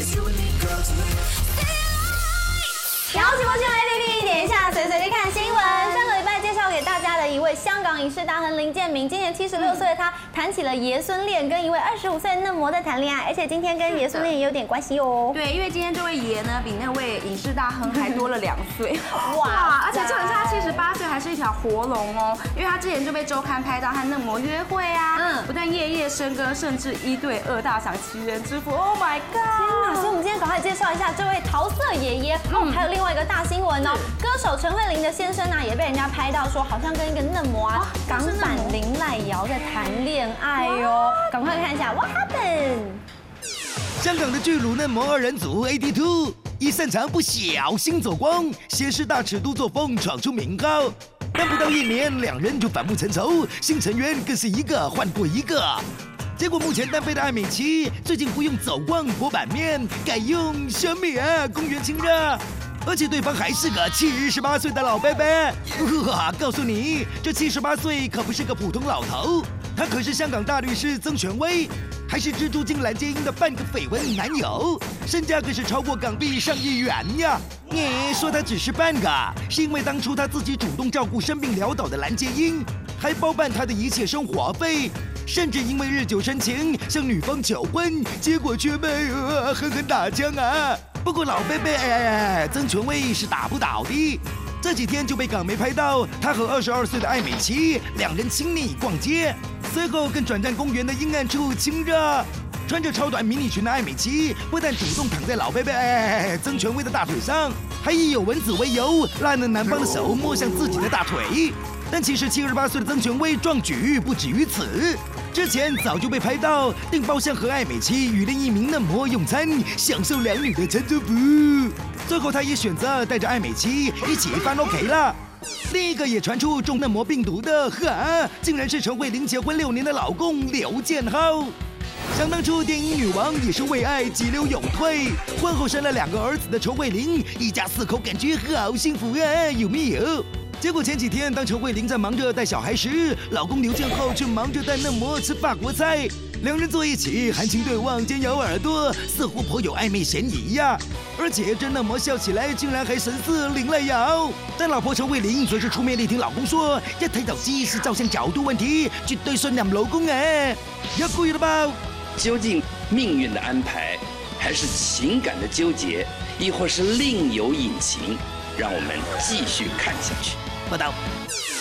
摇起魔性 APP， 点一下，随便看新闻。上个礼拜介绍给大家的一位香港影视大亨林建明，今年76岁的他谈起了爷孙恋，跟一位25岁嫩模在谈恋爱，而且今天跟爷孙恋也有点关系哦。 对，因为今天这位爷呢，比那位影视大亨还多了2岁，哇！而且重点是他78岁还是一条活龙哦，因为他之前就被周刊拍到和嫩模约会啊，不但夜夜笙歌，甚至1对2大享7人之福 ，Oh my god！ 天哪！所以我们今天赶快介绍一下这位桃色爷爷哦，还有另外一个大新闻哦，歌手陈慧琳的先生啊，也被人家拍到说好像跟一个嫩模啊，港版林濑瑶在谈恋爱哦，赶快看一下 What happened？ 香港的巨乳嫩模2人组 AD2， 一散场不小心走光，先是大尺度作风闯出名号，但不到1年，2人就反目成仇，新成员更是一个换过一个。结果目前单飞的艾美琪最近不用走光博版面，改用小米公园亲热。而且对方还是个78岁的老伯伯，告诉你，这78岁可不是个普通老头，他可是香港大律师曾权威，还是蜘蛛精蓝洁瑛的半个绯闻男友，身价更是超过港币上亿元呀！你说他只是半个，是因为当初他自己主动照顾生病潦倒的蓝洁瑛，还包办他的一切生活费。甚至因为日久生情向女方求婚，结果却被狠狠打枪啊！不过老贝贝曾权威是打不倒的，这几天就被港媒拍到他和22岁的艾美琪2人亲昵逛街，随后更转战公园的阴暗处亲热。穿着超短迷你裙的艾美琪不但主动躺在老贝贝曾权威的大腿上，还以有蚊子为由拉着男方的手摸向自己的大腿。但其实78岁的曾权威壮举不止于此，之前早就被拍到订包厢和艾美琪与另一名嫩模用餐，享受2女的承祝福。最后他也选择带着艾美琪一起翻 OK 了。另一个也传出中嫩模病毒的，竟然是陈慧琳结婚6年的老公刘建浩。想当初电影女王也是为爱急流勇退，婚后生了2个儿子的陈慧琳，一家4口感觉好幸福啊，有没有？结果前几天，当陈慧琳在忙着带小孩时，老公刘建浩却忙着带嫩模吃法国菜，2人坐一起含情对望兼咬耳朵，似乎颇有暧昧嫌疑呀。而且这嫩模笑起来竟然还神似林濑瑶，但老婆陈慧琳则是出面力挺老公说，要睇手机是照相角度问题，绝对是男老公要故意了吧？ 究竟命运的安排，还是情感的纠结，亦或是另有隐情？让我们继续看下去。 报道。